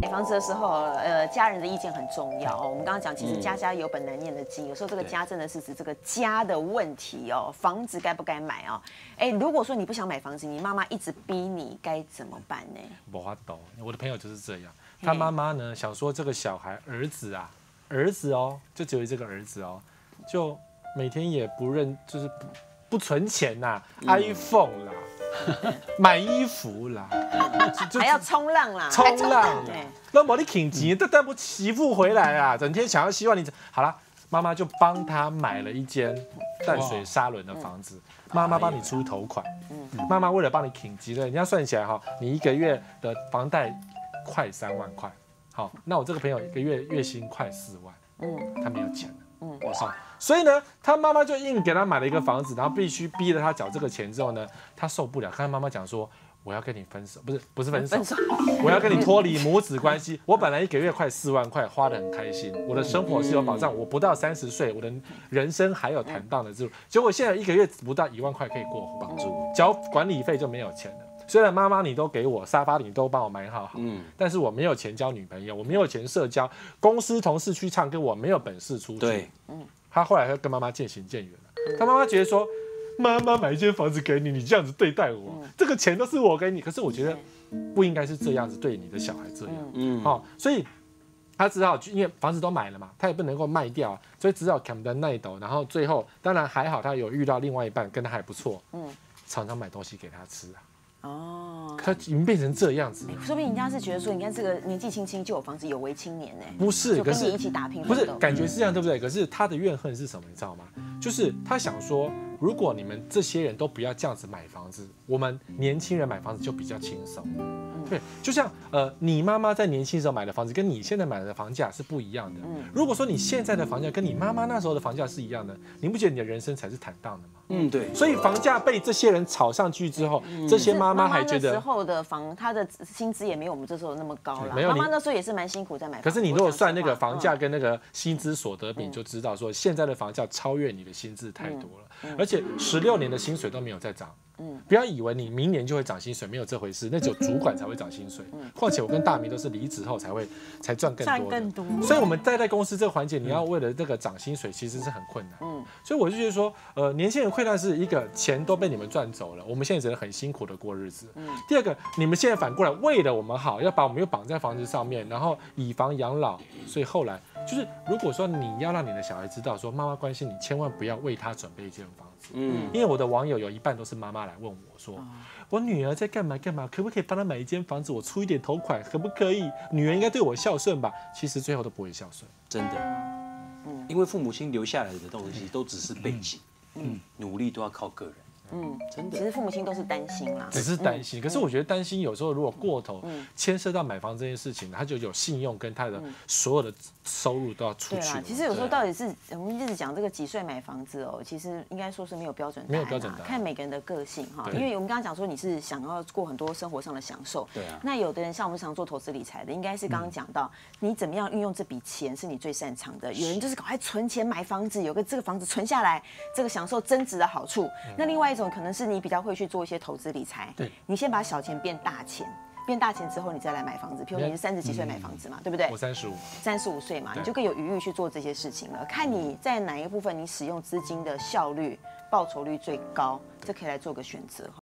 房子的时候，家人的意见很重要哦。我们刚刚讲，其实家家有本难念的经，有时候这个家真的是指这个家的问题哦。房子该不该买哦？哎，如果说你不想买房子，你妈妈一直逼你，该怎么办呢？ 没法懂，我的朋友就是这样，他妈妈呢想说这个小孩儿子哦，就只有这个儿子哦，就每天也不就是不存钱呐，iPhone 啦。买衣服啦， 还要冲浪啦， 冲浪啦，那我你挺急，都带不媳妇回来啊，整天想要希望你好了，妈妈就帮他买了一间淡水沙仑的房子，妈妈帮你出头款，妈妈为了帮你挺急的，人家算起来哈，你一个月的房贷快3万块，好，那我这个朋友一个月月薪快4万，他没有钱了，我操。所以呢，他妈妈就硬给他买了一个房子，然后必须逼着他缴这个钱之后呢，他受不了，看他妈妈讲说，我要跟你分手，不是分手，我要跟你脱离母子关系。我本来一个月快4万块，花得很开心，我的生活是有保障，我不到30岁，我的人生还有坦荡的自由。结果现在一个月不到1万块可以过活，缴管理费就没有钱了。虽然妈妈你都给我沙发，你都帮我买好，但是我没有钱交女朋友，我没有钱社交，公司同事去唱歌，我没有本事出去。对，他后来跟妈妈渐行渐远了。他妈妈觉得说，妈妈买一间房子给你，你这样子对待我，这个钱都是我给你。可是我觉得不应该是这样子对你的小孩这样。所以他只好因为房子都买了嘛，他也不能够卖掉，所以只好砍单耐斗。然后最后当然还好，他有遇到另外一半跟他还不错，常常买东西给他吃啊。他已经变成这样子， 说不定人家是觉得说，你看这个年纪轻轻就有房子，有为青年呢。 不是， 可是跟你一起打拼， 不是感觉是这样，对不对？可是他的怨恨是什么？你知道吗？就是他想说，如果你们这些人都不要这样子买房子，我们年轻人买房子就比较轻松。对，就像你妈妈在年轻时候买的房子，跟你现在买的房价是不一样的。如果说你现在的房价跟你妈妈那时候的房价是一样的，你不觉得你的人生才是坦荡的吗？对。所以房价被这些人炒上去之后，这些妈妈还觉得那时候的她的薪资也没有我们这时候那么高啦。没有，妈妈那时候也是蛮辛苦在买房。 可是你如果算那个房价跟那个薪资所得比，你就知道说现在的房价超越你的薪资太多了，而且16年的薪水都没有再涨。不要以为你明年就会涨薪水，没有这回事，那只有主管才会涨薪水。况且我跟大明都是离职后才赚更多的。所以我们在公司这个环节，你要为了这个涨薪水，其实是很困难。所以我就觉得说，年轻人困难是一个钱都被你们赚走了，我们现在只能很辛苦的过日子。第二个，你们现在反过来为了我们好，要把我们又绑在房子上面，然后以房养老，所以后来就是，如果说你要让你的小孩知道说妈妈关心你，千万不要为他准备一间房子。因为我的网友有一半都是妈妈来问我说，我女儿在干嘛，可不可以帮她买一间房子？我出一点头款，可不可以？女儿应该对我孝顺吧？其实最后都不会孝顺， 真的。因为父母亲留下来的东西都只是背景，努力都要靠个人。真的。 其实父母亲都是担心啦， 只是担心。可是我觉得担心有时候如果过头，牵涉到买房这件事情，他就有信用跟他的所有的收入都要出去。 对啦，其实有时候到底是我们一直讲这个几岁买房子哦，其实应该说是没有标准答案，没有标准答案，看每个人的个性哈。因为我们刚刚讲说你是想要过很多生活上的享受，对啊。那有的人像我们常做投资理财的，应该是刚刚讲到你怎么样运用这笔钱是你最擅长的。有人就是赶快存钱买房子，有个这个房子存下来，这个享受增值的好处。那另外一种可能是你比较会去做一些投资理财，对，你先把小钱变大钱。变大钱之后，你再来买房子。譬如你是30几岁买房子嘛，对不对？ 我 35岁嘛，你就更有余裕去做这些事情了。看你在哪一个部分你使用资金的效率、报酬率最高，这可以来做个选择。